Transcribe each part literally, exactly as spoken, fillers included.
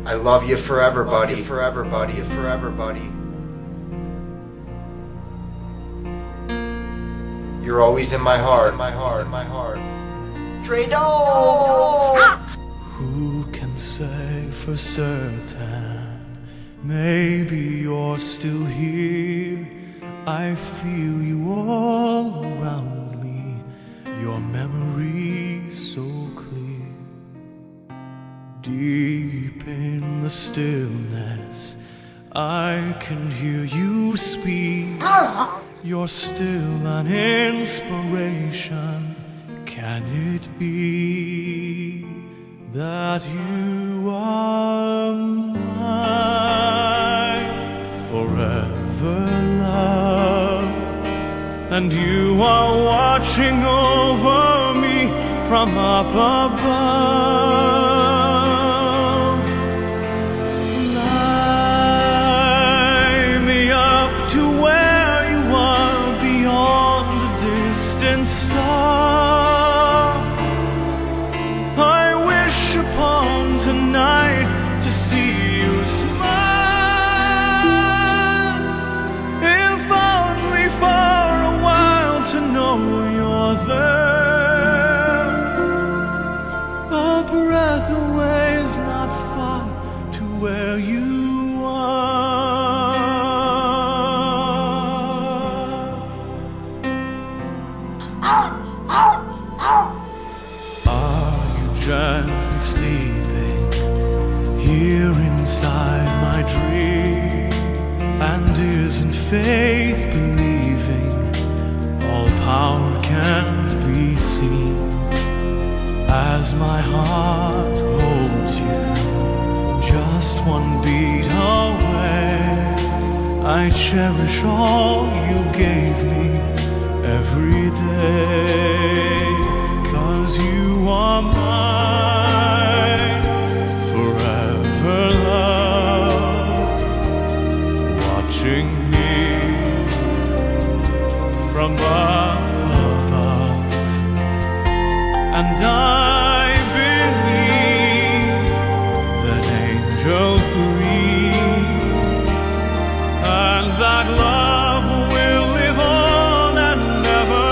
I love you forever, buddy. Forever, buddy. Forever, buddy. You're always in my heart. In my heart. In my heart. TrEy. Who can say for certain? Maybe you're still here. I feel you all around me. Your memory so clear. Deep in the stillness, I can hear you speak. You're still an inspiration. Can it be that you are mine forever, love? And you are watching over me from up above. Fly me up to where you are, beyond a distant star. I wish upon tonight to see you smile, if only for a while to know you're there. A breath away is not far to where you gently sleeping here inside my dream? And isn't faith believing all power can't be seen? As my heart holds you just one beat away, I cherish all you gave me every day. 'Cause you are mine forever, love, watching me from up above. And I believe that angels breathe, and that love will live on and never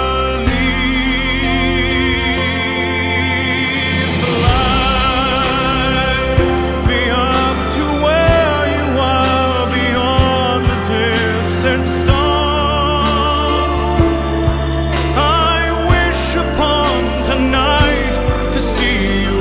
leave. Fly me up to where you are, beyond the distant star. I wish upon tonight to see you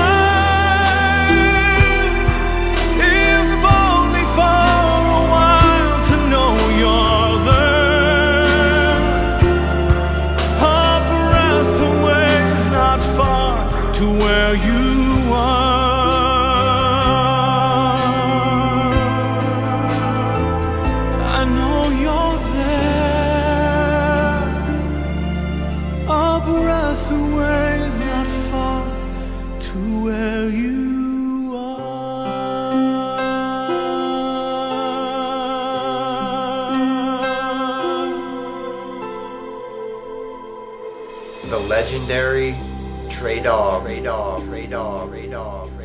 smile, if only for a while to know you're there. A breath away is not far to where you are. I know you're there. A breath away is not far to where you are. The legendary TrEy Dog. TrEy Dog. TrEy Dog. TrEy Dog.